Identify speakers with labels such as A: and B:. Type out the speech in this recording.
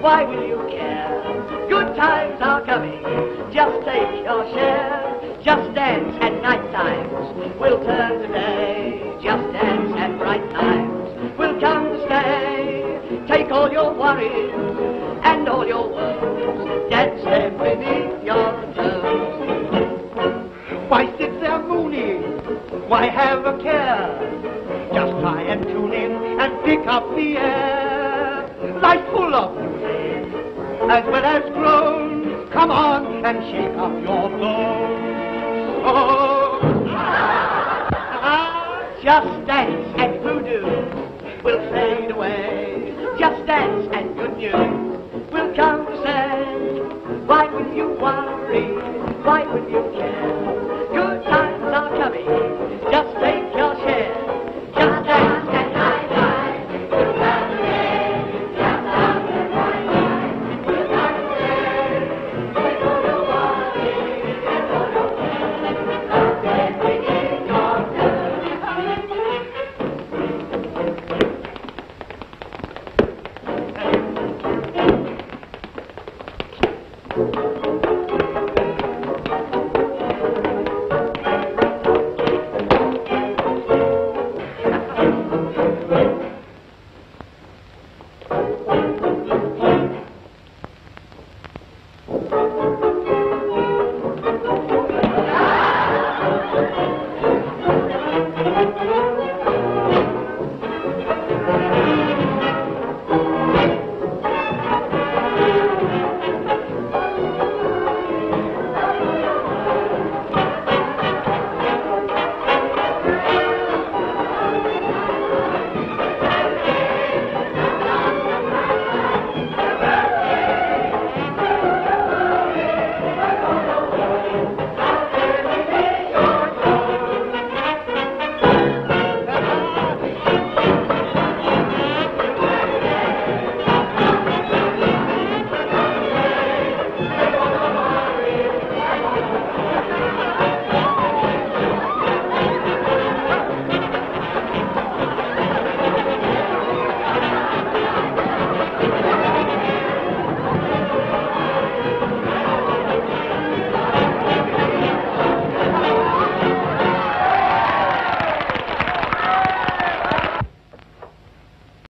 A: Why will you care? Good times are coming, just take your share. Just dance at night times, will turn to day. Just dance at bright times, will come to stay. Take all your worries and all your woes, dance them beneath your toes.
B: Why sit there mooning? Why have a care? Just try and tune in and pick up the air. Life's full of music as well as groans. Come on and shake up your bones. Oh.
A: Just dance and voodoo will fade away. Just dance and good news will come to say. Why will you worry? Why will you care? Good times are coming. Just take